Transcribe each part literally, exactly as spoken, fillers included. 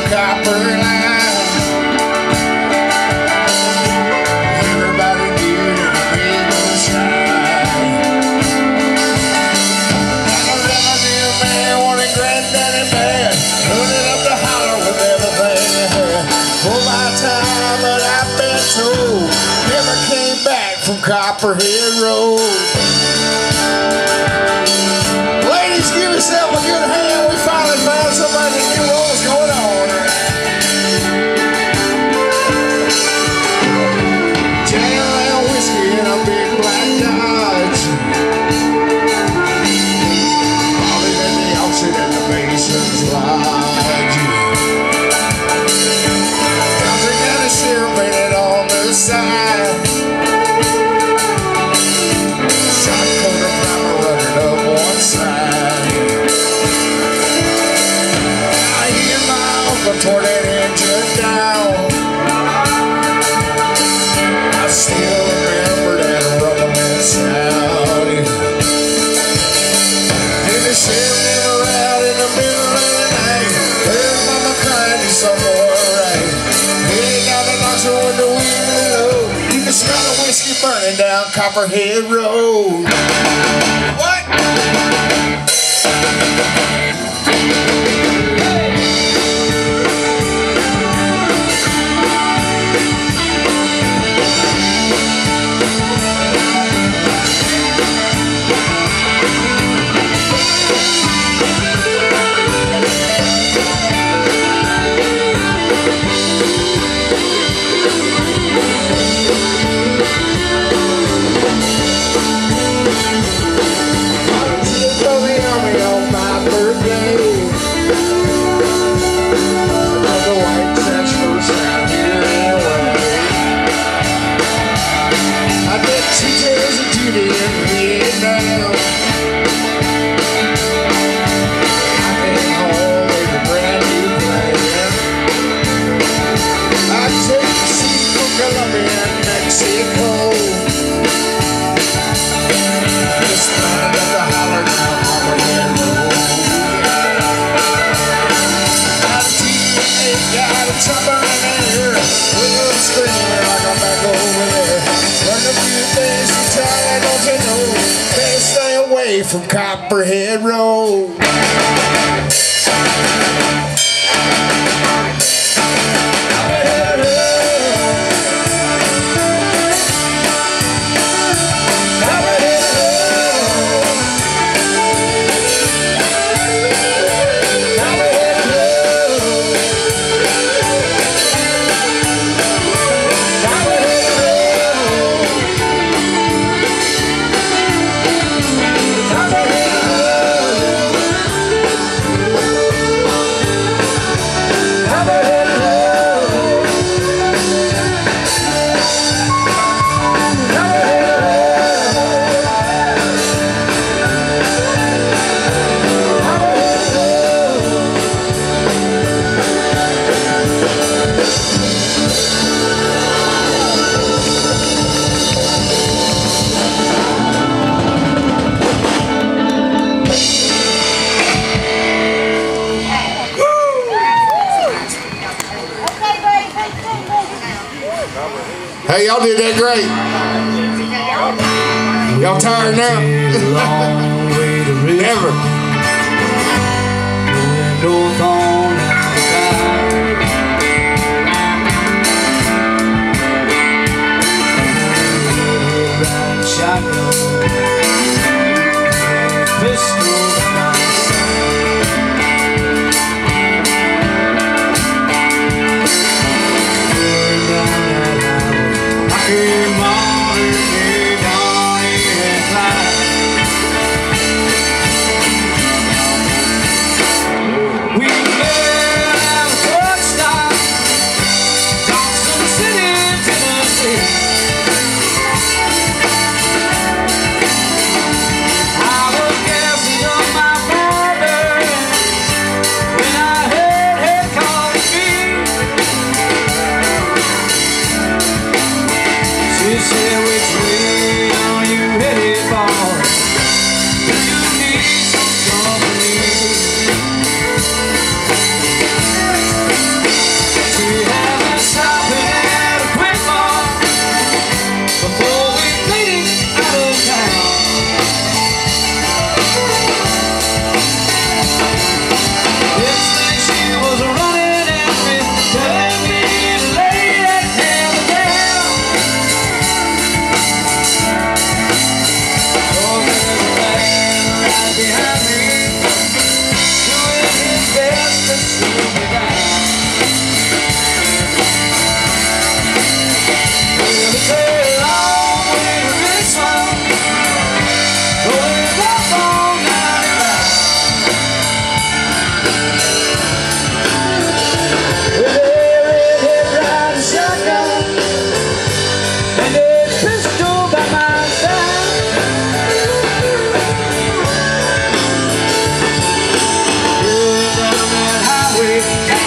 copper line. Everybody knew that the big was shine. I know that I knew a man wanted granddaddy bad, loaded up the holler with everything he had. For my time, but I've been told, never came back from Copperhead Road. Ladies, give yourself a good hand. We finally found somebody that knew what was going on. Jam and whiskey in a big black Dodge. Falling in the auction at the Mason's Lodge. Country County Sheriff painted on the side. Shot coat of flour running up one side. I hear my uncle tore that engine down. I still remember that rumbling sound. And the sheriff came around in the middle of the night. Heard mama crying to somewhere right. He ain't got the knocks on the window. You can smell the whiskey burning down Copperhead Road. What? From Copperhead Road. Hey, y'all did that great. Y'all tired now? Never.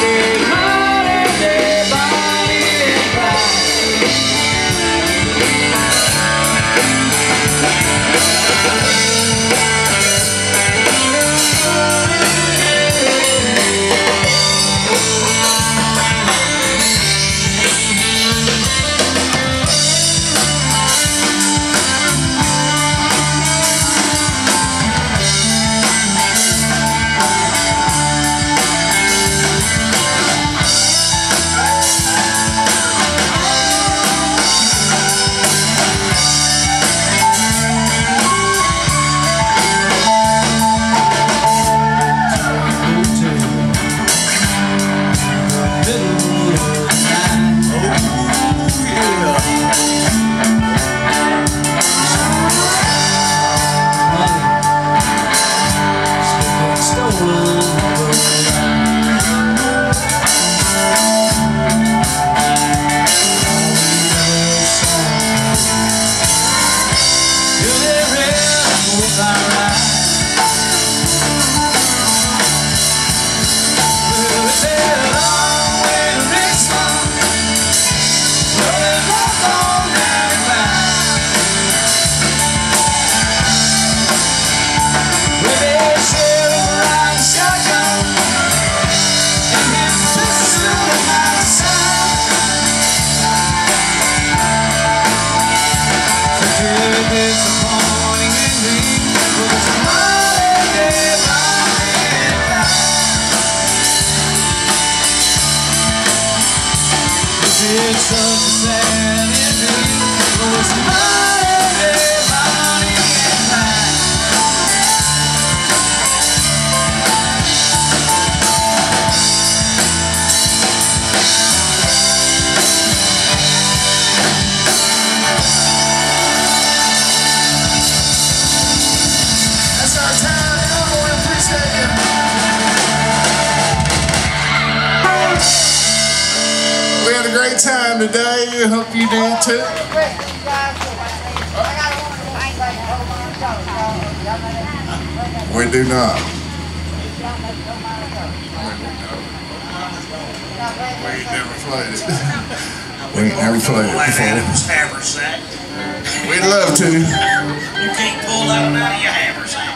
It's such a sad ending. Oh, it's Monday, Bonnie and Clyde. That's our time, y'all. We appreciate you. We had a great time today. Hope you did too. We do not. We ain't never played it. We ain't never played it before. Haversack. We'd love to. You can't pull that one out of your haversack.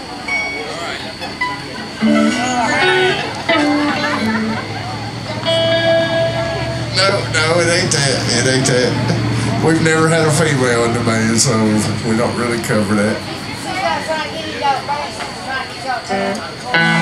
No, no, it ain't that. It ain't that. We've never had a female in the band, so we don't really cover that.